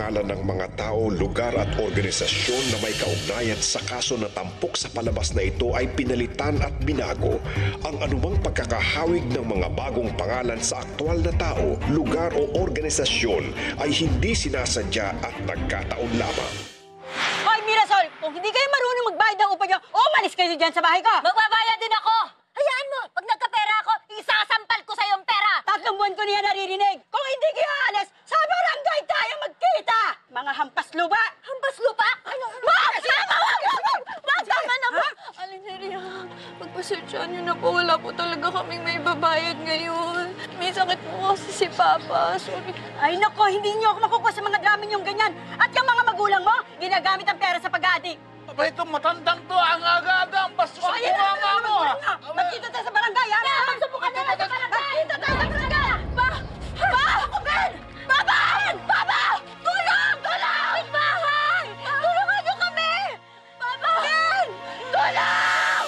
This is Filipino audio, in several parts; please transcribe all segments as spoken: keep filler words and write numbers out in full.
pangalan ng mga tao, lugar at organisasyon na may kaugnayan sa kaso na tampok sa palabas na ito ay pinalitan at binago. Ang anumang pagkakahawig ng mga bagong pangalan sa aktwal na tao, lugar o organisasyon ay hindi sinasadya at nagkataon lamang. Hoy, Mirasol! Kung hindi kayo marunong magbayad ng upa nyo, umalis kayo dyan sa bahay ko! Magbabayad din ako! Hayaan mo! Pag nagkapera ako, isasampal ko sa yung pera! Tatlong buwan ko niya naririnig! Kung hindi kayo aalis, sa barangay tayo magkita! Mga hampas lupa! Hampas lupa? Ano? Wag! Tama! Wag! Wag! Wag! Tama na ba? Alin, Lerria, pagpasensyahan niyo na po. Wala po talaga kaming may babayad ngayon. May sakit po kasi si Papa. Sorry. Ay nako, hindi niyo ako makukuha sa mga dami niyong ganyan! At yung mga magulang mo, ginagamit ang pera sa pag-aadik! Aba, itong matandang to, ang aga-aga, ang basto ang Ayan na, bunganga mo, ha? magkita tayo sa barangay, ha? Magsubukan na lang sa barangay! Magkita tayo sa barangay! Pa! Pa! Ako, Ben! Papa! Papa! Tulong! Tulong! Bahay! Tulungan niyo kami! Papa! Ben! Tulong!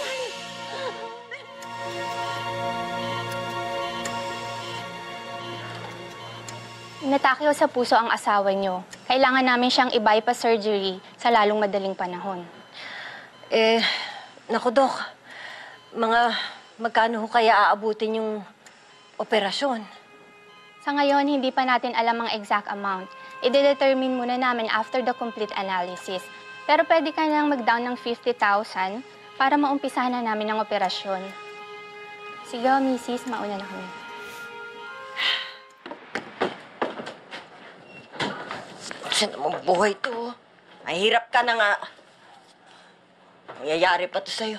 Inatake sa puso ang asawa niyo. Kailangan namin siyang i-bypass surgery sa lalong madaling panahon. Eh, naku, Dok. Mga magkano ho kaya aabutin yung operasyon? Sa ngayon, hindi pa natin alam ang exact amount. I-determine muna namin after the complete analysis. Pero pwede ka nang mag-down ng fifty thousand para maumpisahan na namin ang operasyon. Sige, Missus, mauna na kami. Saan namang buhay to? Mahirap ka na nga. Mayayari pa to sa'yo.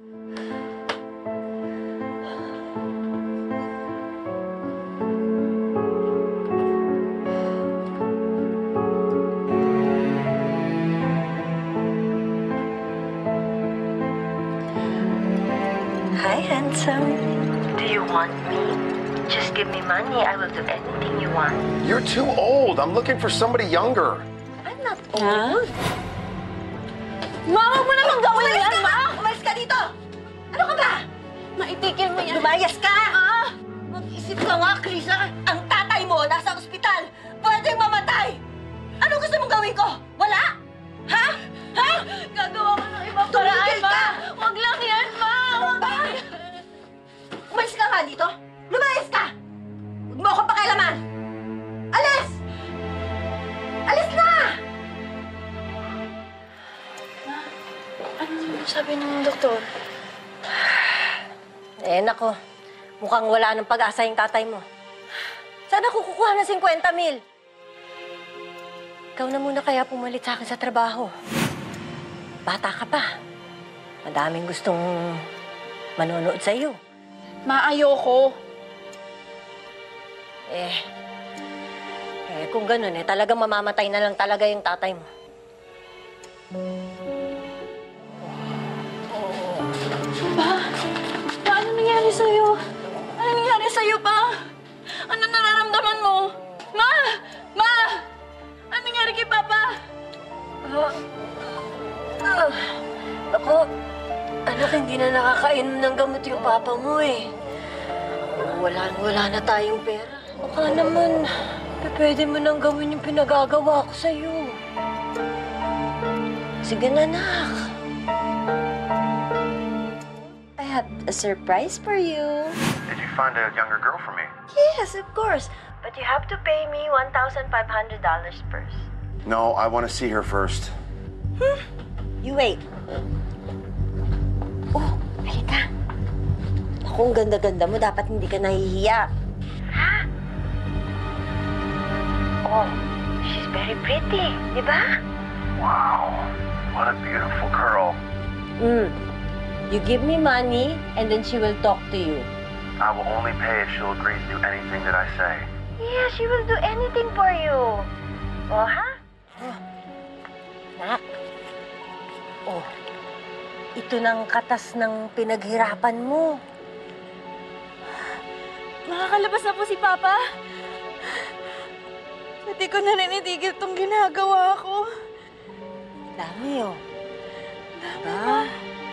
Hi, handsome. Do you want me? Just give me money. I will do anything you want. You're too old. I'm looking for somebody younger. I'm not old. Ma, huwag mo naman gawin yan, ka, Ma! Umalis ka dito! Ano ka ba? Maitigil mo yan. Lumayas ka! Ah! Mag-isip ka nga, Kriza. Ang tatay mo nasa ospital. Pwedeng mamatay. Ano gusto mong gawin ko? Wala? Ha? Ha? Gagawa ko ng ibang Tumigil paraan, Ma! ka! Huwag lang yan, Ma! Huwag lang yan! Umalis ka nga dito. Lumayas ka! Huwag mo akong pakialaman. Alis! Alis na! Ano sabi ng doktor? Eh, nako. Mukhang wala ng pag-asa yung tatay mo. Saan ako kukuha ng fifty mil? Ikaw na muna kaya pumalit sa akin sa trabaho. Bata ka pa. Madaming gustong manonood sa iyo. Ma, ayoko. Eh, eh kung ganun eh, talagang mamamatay na lang talaga yung tatay mo. Pa? Pa, ano nangyari sa'yo? Ano nangyari sa'yo, Pa? Ano nararamdaman mo? Ma! Ma! Ano nangyari kay Papa? Ah, ah, ako, anak, hindi na nakakainom ng gamot yung papa mo eh. Wala, wala na tayong pera. Baka naman, pwede mo nang gawin yung pinagagawa ko sa'yo. Sige na, anak. I have a surprise for you. Did you find a younger girl for me? Yes, of course. But you have to pay me one thousand five hundred dollars first. No, I want to see her first. Hmm? You wait. Oh, halika. Ako, ang ganda-ganda mo. Dapat hindi ka nahihiya. Ha? Oh, she's very pretty, di ba? Wow, what a beautiful girl. Hmm. You give me money, and then she will talk to you. I will only pay if she'll agree to do anything that I say. Yeah, she will do anything for you. Oh, ha? Oh. Nak. Oh. Ito ng katas ng pinaghirapan mo. Makakalabas na po si Papa. Pati ko na rin itigil itong ginagawa ko. Dami, oh. Dami, Diba? Ma.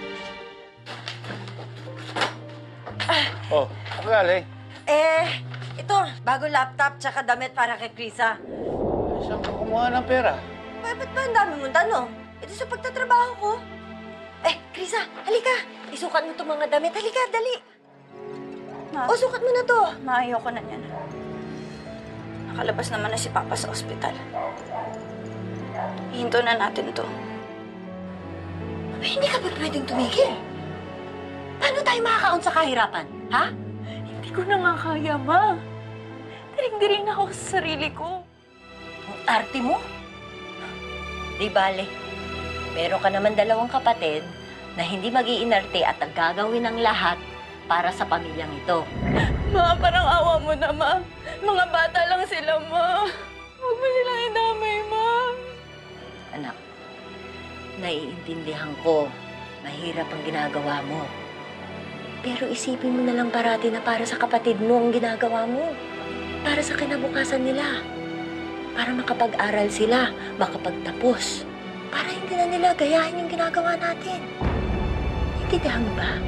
Oh, ako galing. Eh, ito, bago laptop tsaka damit para kay Kriza. Saan ka kumuha ng pera? Ay, ba't ba ang dami mong tanong? Ito sa pagtatrabaho ko. Eh, Kriza, halika. Isukat mo itong mga damit. Halika, dali. Ma, O, sukat mo na to. ma, ayoko na yan. Nakalabas naman na si Papa sa ospital. Hihinto na natin to. Aba, hindi ka ba pwedeng tumigil? Paano tayo makakaon sa kahirapan, ha? Hindi ko na nga kaya, ma. Diring-diring na ako sa sarili ko. Ang arte mo? Di bale. Meron ka naman dalawang kapatid na hindi mag-iinarte at ang gagawin ng lahat para sa pamilyang ito. Ma, parang awa mo na, ma. Mga bata lang sila, ma. Huwag mo silang idamay, ma. Anak, naiintindihan ko. Mahirap ang ginagawa mo. Pero isipin mo na lang parati na para sa kapatid mo ang ginagawa mo. Para sa kinabukasan nila. Para makapag-aral sila, makapagtapos. Para hindi na nila gayahin yung ginagawa natin. Intindihan mo ba?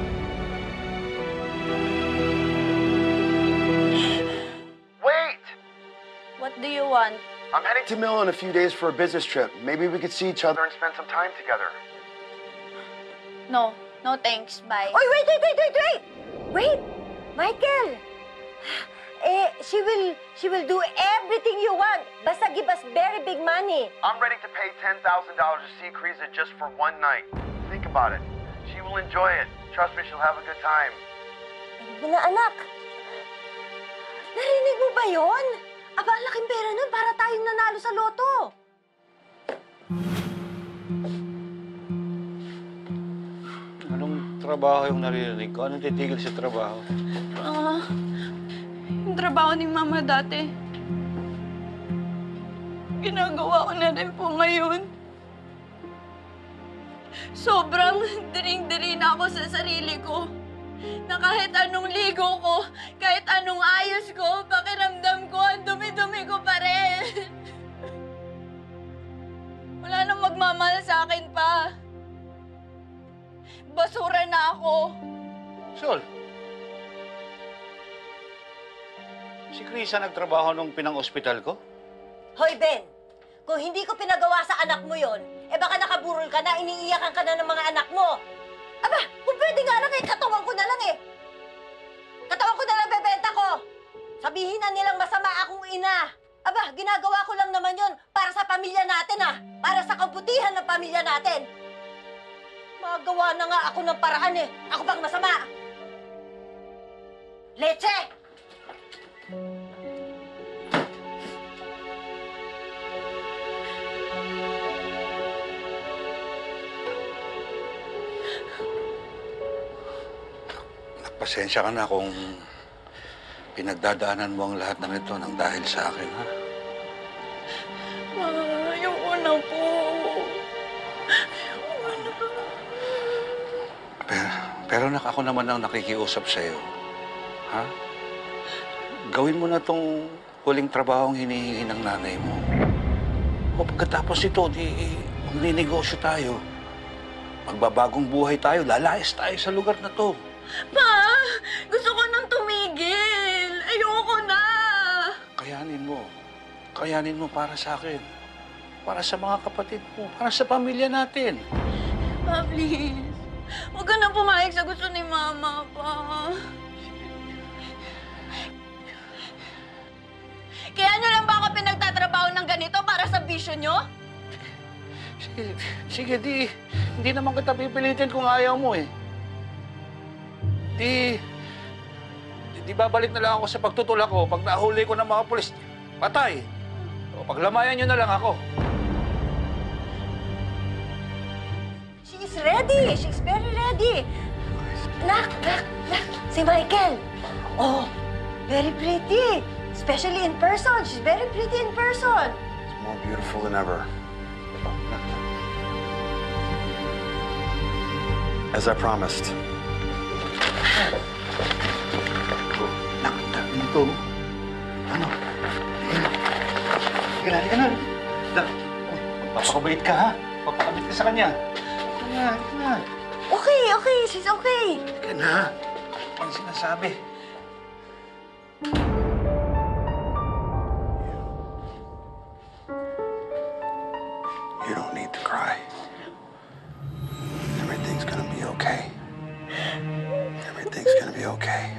Wait! What do you want? I'm heading to Mill in a few days for a business trip. Maybe we could see each other and spend some time together. No. No thanks. Bye. Oy, wait, wait, wait, wait, wait! Wait! Michael! Eh, she will, she will do everything you want. Basta give us very big money. I'm ready to pay ten thousand dollars to see Kriza just for one night. Think about it. She will enjoy it. Trust me, she'll have a good time. Ano na, anak? Narinig mo ba yon? Aba, ang laking pera nun para tayong nanalo sa loto. Anong trabaho yung naririnig ko? Anong titigil sa trabaho? Ah, yung trabaho ni Mama dati. Ginagawa ko na rin po ngayon. Sobrang diring-diri na ako sa sarili ko. Na kahit anong ligo ko, kahit anong ayos ko, pakiramdam ko, ang dumi-dumi ko pa rin. Wala nang magmamahal sa akin pa. Basura na ako. Sol, si Kriza nagtrabaho nung pinang-ospital ko? Hoy, Ben! Kung hindi ko pinagawa sa anak mo yon, eh baka nakaburol ka na, iniiyakan ka na ng mga anak mo. Aba, kung pwede nga lang eh, katawan ko na lang eh. Katawan ko na lang bebenta ko. Sabihin na nilang masama akong ina. Aba, ginagawa ko lang naman yon para sa pamilya natin ah. Para sa kabutihan ng pamilya natin. Magawa na nga ako ng paraan eh. Ako bang masama? Leche! Pasensya ka na kung pinagdadaanan mo ang lahat ng ito nang dahil sa akin, ha? Ma, ayoko na po. Ayoko na. Pero, pero nak, ako naman ang nakikiusap sa'yo. Ha? Gawin mo na tong huling trabahong hinihingi ng nanay mo. O pagkatapos ito, di magninegosyo tayo. Magbabagong buhay tayo, lalayas tayo sa lugar na to. Pa, gusto ko nang tumigil. Ayoko na. Kayanin mo. Kayanin mo para sa akin. Para sa mga kapatid mo. Para sa pamilya natin. Pa, please. Huwag ka na pumayag sa gusto ni Mama, pa. Kaya nyo lang ba ako pinagtatrabaho ng ganito para sa bisyo nyo? Sige, sige di. Hindi naman kita pipilitin kung ayaw mo eh. Di, di, di babalik na lang ako sa pagtutulak ko. Pag nahuli ko ng mga pulis, patay. O paglamayan nyo na lang ako. She's ready. She's very ready. Nak, nak, nak. Si Michael. Oh, very pretty. Especially in person. She's very pretty in person. It's more beautiful than ever. As I promised. Nak, nak, dito. Ano? Halika na, halika na. Nak, papakabait ka, ha? Papakabait ka sa kanya. Halika na, halika na. Okay, okay. She's okay. Halika na. Ano sinasabi? gonna be okay.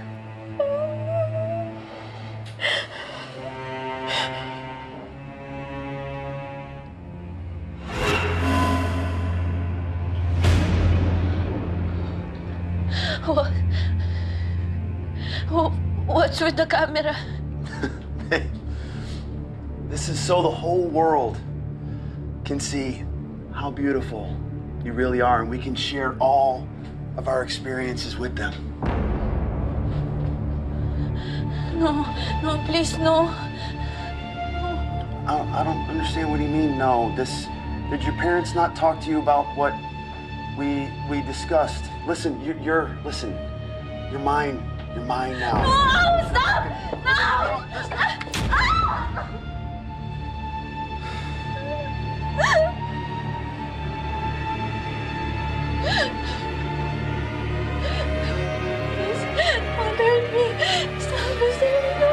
What? What's with the camera? This is so the whole world can see how beautiful you really are, and we can share all of our experiences with them. No, no, please, no. I, I don't understand what you mean, no. This, did your parents not talk to you about what we we discussed? Listen, you're, you're listen, you're mine. You're mine now. No, stop! No! Ah! Please, don't hurt me. Stop this.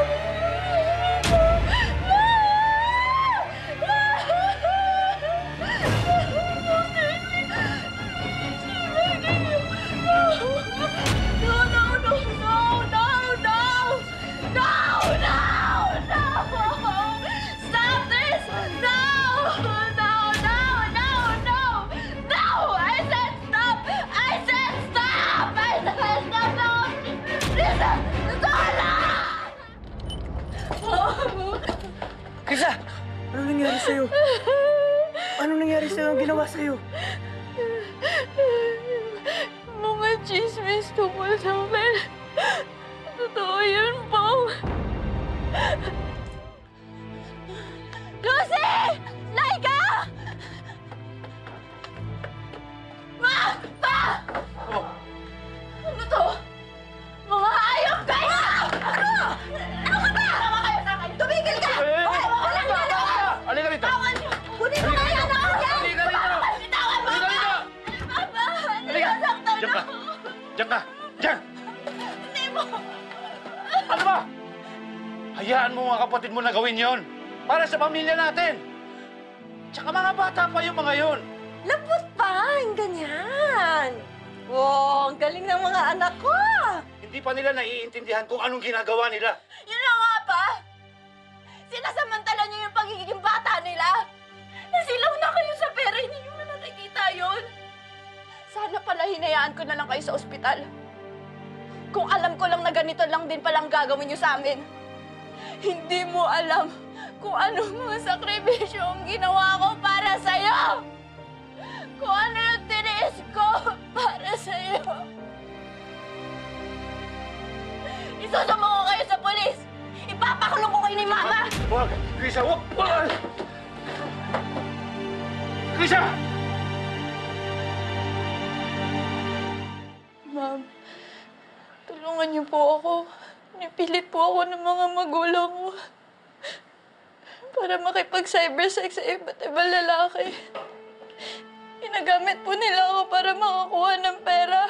Kriza! Ano nangyari sa'yo? Ano nangyari sa'yo? Ang ginawa sa'yo? Mga chismis tungkol sa akin. Totoo yun, Pong. Lucy! Lyca! Ma! Pa! Oh. Ano to? Mga hayop kayo! Ano? Ano ka ba? Tama kayo sa akin! Tumigil ka! Walang gano'n! Halika rito! Tawan niyo! Kunin mo kaya na ako yan! Halika rito! Bitawan mo Halika ako! rito! Papa! Halika! Nasaktan Diyan ka! ako! Diyan ka! Diyan! Hindi mo! Ano ba? Hayaan mo mga kapatid mo na gawin yon para sa pamilya natin. Tsaka mga bata pa yung mga yon. Lapot pa, ang ganyan. Wow, ang galing ng mga anak ko. Hindi pa nila naiintindihan kung anong ginagawa nila. Yun na nga pa! Sinasamantala niyo yung pagiging bata nila! Nasilaw na kayo sa pera, hindi niyo man nakikita yun! Sana pala hinayaan ko na lang kayo sa ospital. Kung alam ko lang na ganito lang din palang gagawin niyo sa amin. Hindi mo alam kung anong mga sakripisyo ang ginawa ko para sa'yo! Kung ano yung tiniis ko para sa'yo! Isusama ko kayo sa polis! Ipapakulong ko kayo ni Mama! Wag! Kriza, wag! Wag! Kriza! Ma'am, tulungan niyo po ako. Nipilit po ako ng mga magulang ko para makipag-cybersex sa iba't ibang lalaki. Ginagamit po nila ako para makakuha ng pera.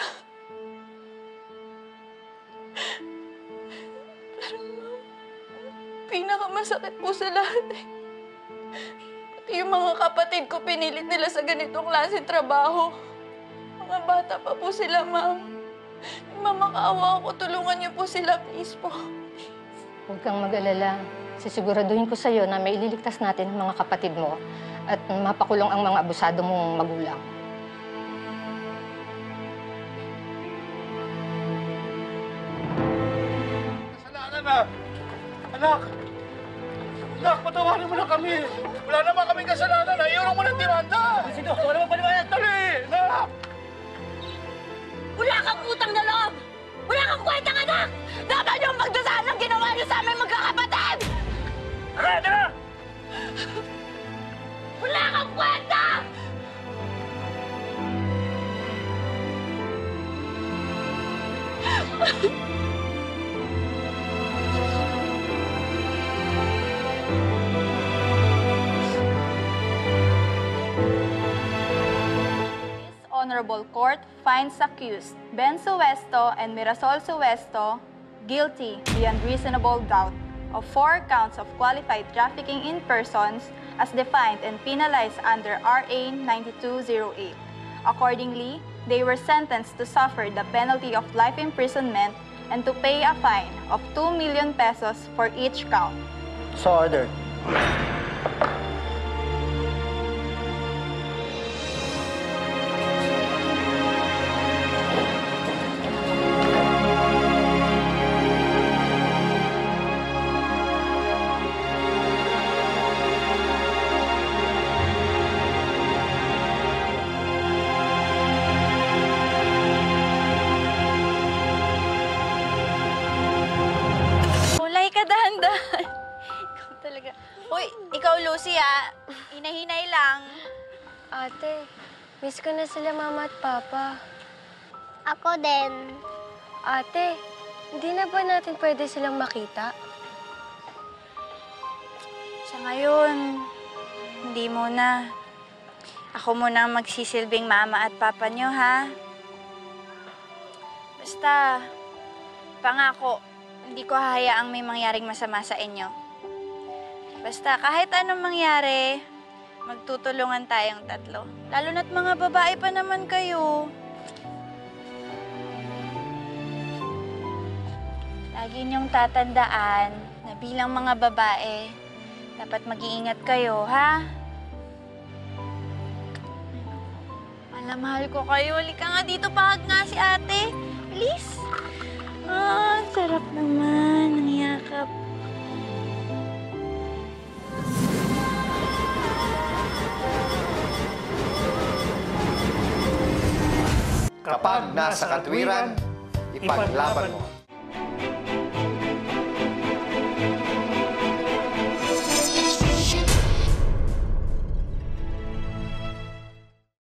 Pero ma'am, pinakamasakit po sa lahat eh. Pati yung mga kapatid ko pinilit nila sa ganitong klaseng trabaho. Mga bata pa po sila, ma'am. Mamakaawa ako, tulungan niyo po sila, please po. Huwag kang mag-alala. Sisiguraduhin ko sa'yo na may ililigtas natin ang mga kapatid mo at mapakulong ang mga abusado mong magulang. Kasalanan na! Anak! Anak, patawarin mo na kami! Wala naman kaming kasalanan! Ayaw mo ng demanda! Sino? Wala mo paliwanag! Dali! Anak! Wala kang utang na loob! Wala kang kwentang anak! Dapat yung magdasal ng ginawa niyo sa aming magkakapatid! Tara! Tara! Wala kang kwenta! Honorable Court finds accused Ben Suesto and Mirasol Suesto guilty beyond reasonable doubt of four counts of qualified trafficking in persons as defined and penalized under R A ninety-two oh eight. Accordingly, they were sentenced to suffer the penalty of life imprisonment and to pay a fine of two million pesos for each count. So ordered. Lyca, dahan-dahan. Ikaw talaga. Uy, ikaw, Lucy, ah. Hinahinay lang. Ate, miss ko na sila mama at papa. Ako din. Ate, hindi na ba natin pwede silang makita? Sa ngayon, hindi muna. Ako muna ang magsisilbing mama at papa niyo, ha? Basta, pangako, hindi ko hahayaang may mangyaring masama sa inyo. Basta, kahit anong mangyari, magtutulungan tayong tatlo. Lalo na't mga babae pa naman kayo. Lagi niyong tatandaan na bilang mga babae, dapat mag-iingat kayo, ha? Mahal ko kayo. Halika nga dito, pahag nga si ate. Please. Ah, sarap naman. Ang yakap. Kapag nasa katwiran, ipaglaban mo.